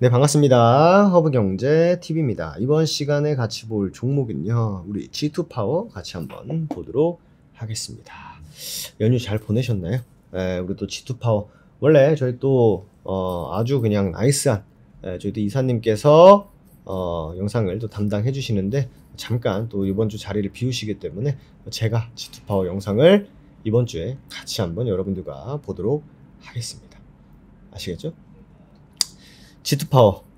네, 반갑습니다. 허브경제TV입니다. 이번 시간에 같이 볼 종목은요, 우리 G2파워 같이 한번 보도록 하겠습니다. 연휴 잘 보내셨나요? 우리 또 G2파워. 원래 저희 또, 아주 그냥 나이스한, 저희 또 이사님께서, 영상을 또 담당해 주시는데, 잠깐 또 이번 주 자리를 비우시기 때문에 제가 G2파워 영상을 이번 주에 같이 한번 여러분들과 보도록 하겠습니다. 아시겠죠? G2파워.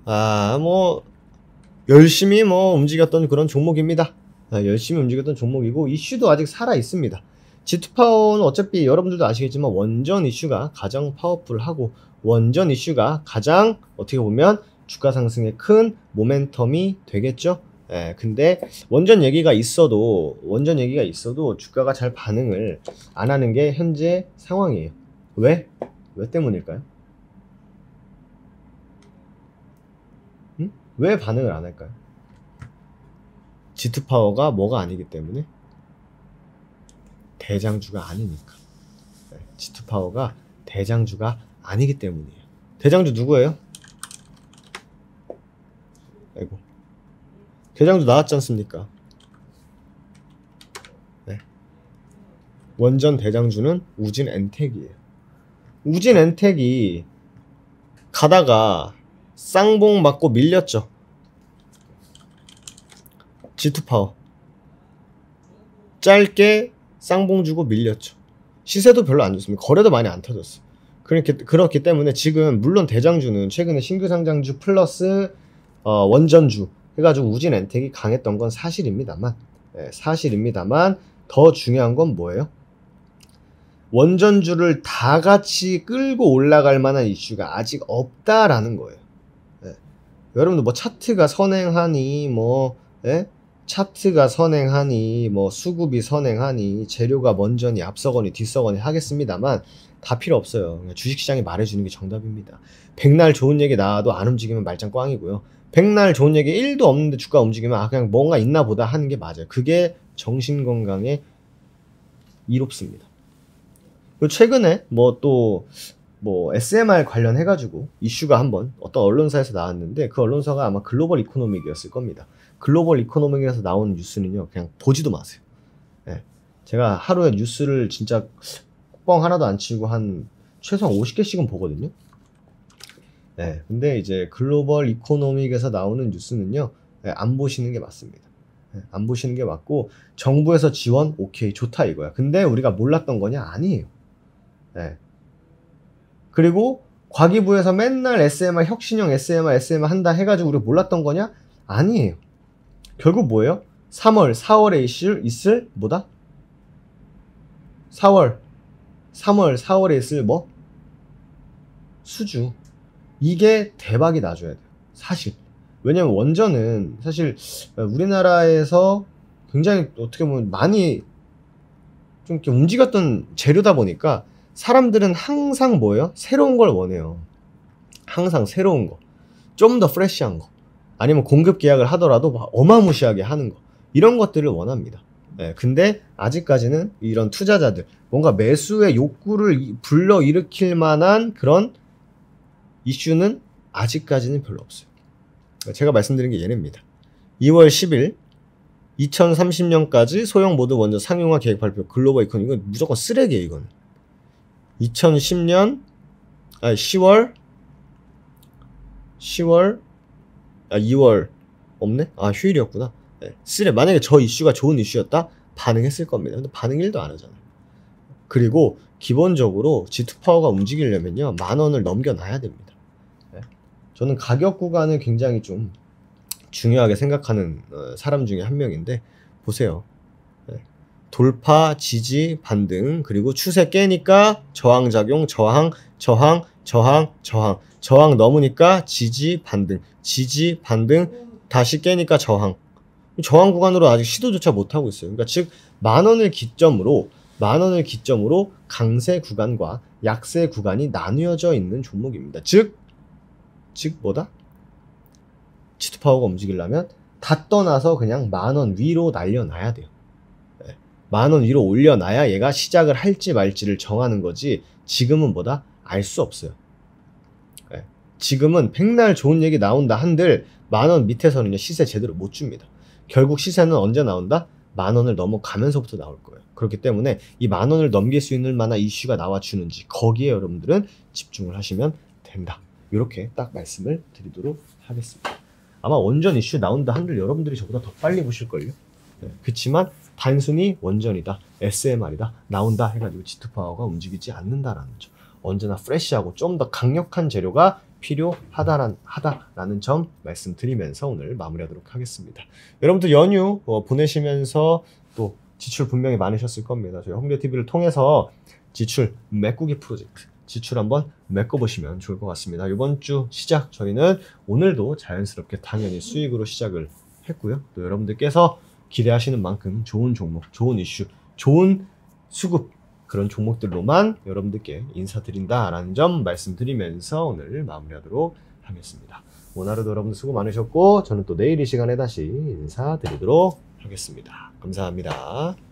열심히 움직였던 그런 종목입니다. 열심히 움직였던 종목이고, 이슈도 아직 살아있습니다. G2파워는 어차피 여러분들도 아시겠지만, 원전 이슈가 가장 파워풀하고, 원전 이슈가 가장 어떻게 보면 주가 상승에 큰 모멘텀이 되겠죠? 근데 원전 얘기가 있어도 주가가 잘 반응을 안 하는 게 현재 상황이에요. 왜? 왜 때문일까요? 왜 반응을 안 할까요? G2파워가 뭐가 아니기 때문에? 대장주가 아니니까. G2파워가 대장주가 아니기 때문이에요. 대장주 누구예요? 아이고. 대장주 나왔지 않습니까? 네. 원전 대장주는 우진엔텍이에요. 우진엔텍이 가다가 쌍봉 맞고 밀렸죠. G2파워 짧게 쌍봉 주고 밀렸죠. 시세도 별로 안 좋습니다. 거래도 많이 안 터졌어. 그렇기 때문에 지금 물론 대장주는 최근에 신규 상장주 플러스 원전주 해가지고 우진엔텍이 강했던 건 사실입니다만, 더 중요한 건 뭐예요? 원전주를 다 같이 끌고 올라갈 만한 이슈가 아직 없다라는 거예요. 여러분들 차트가 선행하니 수급이 선행하니 재료가 먼저니 앞서거니 뒤서거니 하겠습니다만 다 필요 없어요. 그냥 주식시장이 말해주는 게 정답입니다. 백날 좋은 얘기 나와도 안 움직이면 말짱 꽝이고요. 백날 좋은 얘기 1도 없는데 주가 움직이면 그냥 뭔가 있나 보다 하는 게 맞아요. 그게 정신건강에 이롭습니다. 그리고 최근에 SMR 관련해가지고 이슈가 한번 어떤 언론사에서 나왔는데, 그 언론사가 아마 글로벌 이코노믹이었을 겁니다. 글로벌 이코노믹에서 나온 뉴스는요, 그냥 보지도 마세요. 제가 하루에 뉴스를 진짜 뻥 하나도 안 치고 최소한 50개씩은 보거든요. 근데 이제 글로벌 이코노믹에서 나오는 뉴스는요, 안 보시는 게 맞습니다. 안 보시는 게 맞고, 정부에서 지원, 오케이, 좋다 이거야. 근데 우리가 몰랐던 거냐? 아니에요. 그리고 과기부에서 맨날 SMR, 혁신형 SMR 한다 해가지고 우리가 몰랐던 거냐? 아니에요. 결국 뭐예요? 4월에 있을 뭐다? 4월에 있을 수주. 이게 대박이 나줘야 돼요. 사실. 왜냐면 원전은 사실 우리나라에서 굉장히 어떻게 보면 많이 좀 이렇게 움직였던 재료다 보니까 사람들은 항상 뭐예요? 새로운 걸 원해요. 항상 새로운 거. 좀 더 프레시한 거. 아니면 공급 계약을 하더라도 어마무시하게 하는 거. 이런 것들을 원합니다. 근데 아직까지는 이런 투자자들, 뭔가 매수의 욕구를 불러일으킬 만한 그런 이슈는 아직까지는 별로 없어요. 제가 말씀드린 게 얘네입니다. 2월 10일 2030년까지 소형 모드 원전 상용화 계획 발표. 글로벌 이코노미. 이건 무조건 쓰레기예요. 이건 2010년 2월 없네? 휴일이었구나. 만약에 저 이슈가 좋은 이슈였다? 반응했을 겁니다. 근데 반응 1도 안 하잖아요. 그리고 기본적으로 G2파워가 움직이려면요, 10,000원을 넘겨놔야 됩니다. 저는 가격 구간을 굉장히 좀 중요하게 생각하는 사람 중에 한 명인데, 보세요. 돌파, 지지, 반등, 그리고 추세 깨니까 저항작용, 저항 넘으니까 지지, 반등, 다시 깨니까 저항 구간으로 아직 시도조차 못하고 있어요. 그러니까 즉 10,000원을 기점으로 강세 구간과 약세 구간이 나뉘어져 있는 종목입니다. 즉 뭐다? G2파워가 움직이려면 다 떠나서 그냥 10,000원 위로 날려놔야 돼요. 10,000원 위로 올려놔야 얘가 시작을 할지 말지를 정하는 거지, 지금은 뭐다? 알 수 없어요. 지금은 백날 좋은 얘기 나온다 한들 10,000원 밑에서는요 시세 제대로 못 줍니다. 결국 시세는 언제 나온다? 10,000원을 넘어가면서부터 나올 거예요. 그렇기 때문에 이 10,000원을 넘길 수 있는 만한 이슈가 나와주는지 거기에 여러분들은 집중을 하시면 된다. 이렇게 딱 말씀을 드리도록 하겠습니다. 아마 원전 이슈 나온다 한들 여러분들이 저보다 더 빨리 보실걸요. 네, 그렇지만 단순히 원전이다, SMR이다, 나온다 해가지고 G2파워가 움직이지 않는다라는 점. 언제나 프레시하고 좀 더 강력한 재료가 필요하다라는 점 말씀드리면서 오늘 마무리하도록 하겠습니다. 여러분들 연휴 보내시면서 또 지출 분명히 많으셨을 겁니다. 저희 홍대TV를 통해서 지출 메꾸기 프로젝트 지출 한번 메꿔보시면 좋을 것 같습니다. 이번 주 시작 저희는 오늘도 자연스럽게 당연히 수익으로 시작을 했고요. 또 여러분들께서 기대하시는 만큼 좋은 종목, 좋은 이슈, 좋은 수급 그런 종목들로만 여러분들께 인사드린다라는 점 말씀드리면서 오늘 마무리하도록 하겠습니다. 오늘 하루도 여러분들 수고 많으셨고 저는 또 내일 이 시간에 다시 인사드리도록 하겠습니다. 감사합니다.